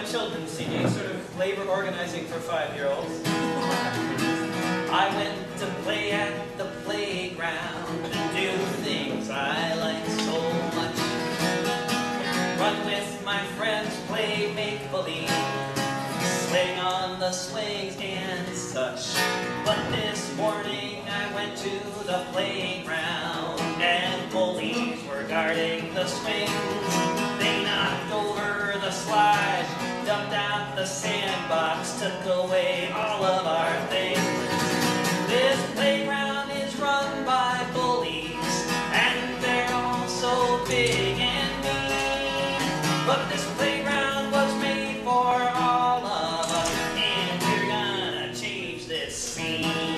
children's CD, sort of labor organizing for 5-year-olds. I went to play at the playground and do things I like so much. Run with my friends, play make-believe, swing on the swings and such. But this morning I went to the playground and bullies were guarding the swings. They knocked over the slide, dumped out the sandbox, took away all of our things. This playground is run by bullies, and they're all so big and mean. But this playground was made for all of us, and we're gonna change this scene.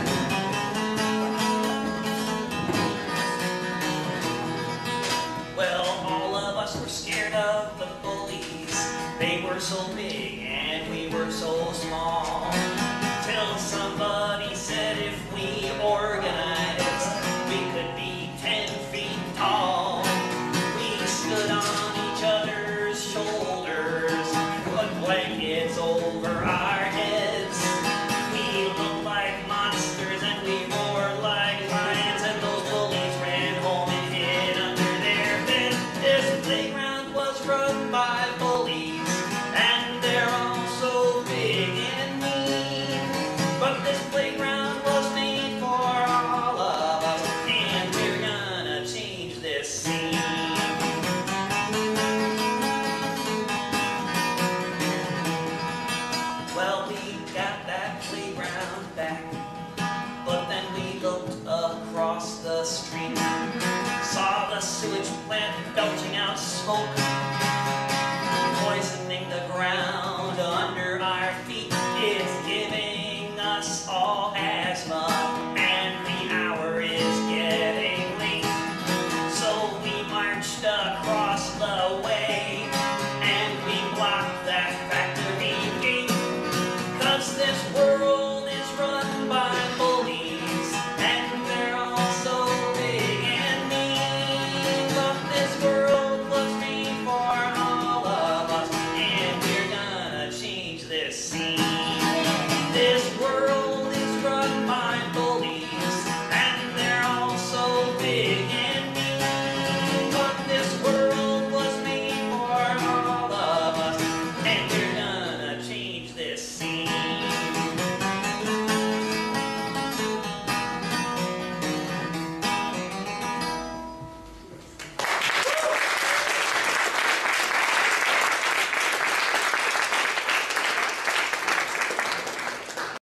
Well, all of us were scared of the bullies. They were so big and we were so small. Till somebody said if we organized, we could be 10 feet tall. We stood on each other's shoulders, put blankets over our